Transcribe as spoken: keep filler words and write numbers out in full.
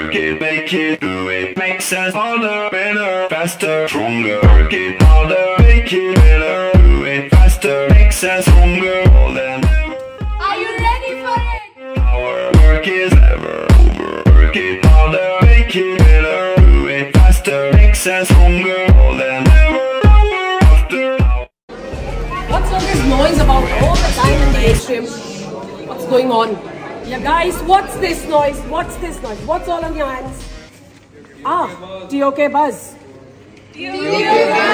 Work it, make it, do it. Makes us harder, better, faster, stronger. Work it harder, make it better, do it faster. Makes us stronger, more than ever. Are you ready for it? Our work is never over. Work it harder, make it better, do it faster. Makes us stronger, more than ever. After hour. What's all this noise about all the time in the atrium? What's going on? Yeah guys, what's this noise? What's this noise? What's all on your hands? Ah, T O K Buzz. T O K Buzz.